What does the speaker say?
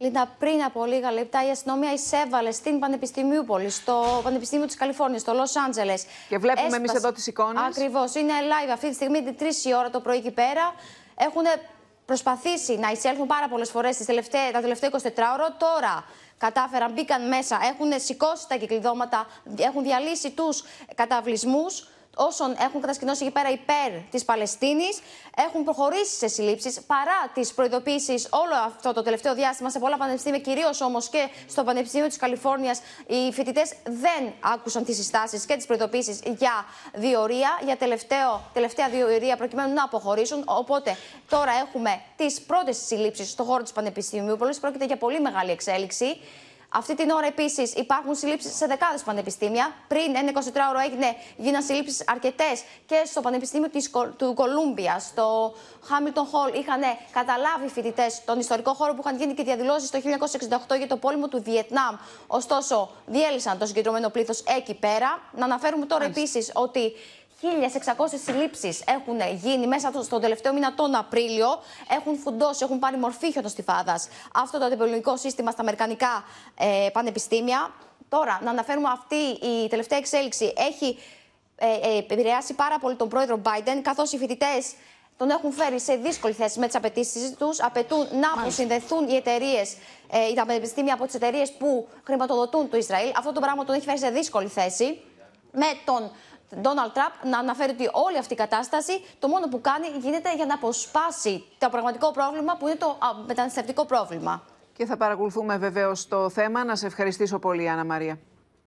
Λίντα, πριν από λίγα λεπτά η αστυνομία εισέβαλε στην Πανεπιστημιούπολη, στο Πανεπιστήμιο της Καλιφόρνιας, στο Λος Άντζελες. Και βλέπουμε εμείς εδώ τις εικόνες. Ακριβώς, είναι live αυτή τη στιγμή, 3 η ώρα το πρωί εκεί πέρα. Έχουν προσπαθήσει να εισέλθουν πάρα πολλές φορές τα τελευταία 24 ώρα. Τώρα κατάφεραν, μπήκαν μέσα, έχουν σηκώσει τα κυκλειδώματα, έχουν διαλύσει τους καταβλισμούς. Όσων έχουν κατασκηνώσει εκεί πέρα υπέρ της Παλαιστίνης, έχουν προχωρήσει σε συλλήψεις παρά τις προειδοποίησεις όλο αυτό το τελευταίο διάστημα σε πολλά πανεπιστήμια, κυρίως όμως και στο Πανεπιστήμιο της Καλιφόρνιας. Οι φοιτητές δεν άκουσαν τις συστάσεις και τις προειδοποίησεις για διορία, για τελευταία διορία προκειμένου να αποχωρήσουν. Οπότε τώρα έχουμε τις πρώτες συλλήψεις στον χώρο της Πανεπιστημιούπολης. Πρόκειται για πολύ μεγάλη εξέλιξη. Αυτή την ώρα επίσης υπάρχουν συλλήψεις σε δεκάδες πανεπιστήμια. Πριν ένα 24ωρο γίναν συλλήψεις αρκετές και στο Πανεπιστήμιο του Κολούμπια, στο Χάμιλτον Χολ. Είχαν καταλάβει φοιτητές τον ιστορικό χώρο που είχαν γίνει και διαδηλώσεις το 1968 για το πόλεμο του Βιετνάμ. Ωστόσο, διέλυσαν το συγκεντρωμένο πλήθος εκεί πέρα. Να αναφέρουμε τώρα επίσης ότι 1.600 συλλήψεις έχουν γίνει μέσα στον τελευταίο μήνα, τον Απρίλιο. Έχουν φουντώσει, έχουν πάρει μορφή χιονοστιφάδας αυτό το αντιπολεμικό σύστημα στα αμερικανικά πανεπιστήμια. Τώρα, να αναφέρουμε αυτή η τελευταία εξέλιξη έχει επηρεάσει πάρα πολύ τον πρόεδρο Biden, καθώς οι φοιτητές τον έχουν φέρει σε δύσκολη θέση με τις απαιτήσεις τους. Απαιτούν να αποσυνδεθούν οι εταιρείες, τα πανεπιστήμια από τις εταιρείες που χρηματοδοτούν το Ισραήλ. Αυτό το πράγμα τον έχει φέρει σε δύσκολη θέση. Με τον Ντόναλντ Τραμπ να αναφέρει ότι όλη αυτή η κατάσταση το μόνο που κάνει γίνεται για να αποσπάσει το πραγματικό πρόβλημα που είναι το μεταναστευτικό πρόβλημα. Και θα παρακολουθούμε βεβαίως το θέμα. Να σε ευχαριστήσω πολύ, Άννα Μαρία.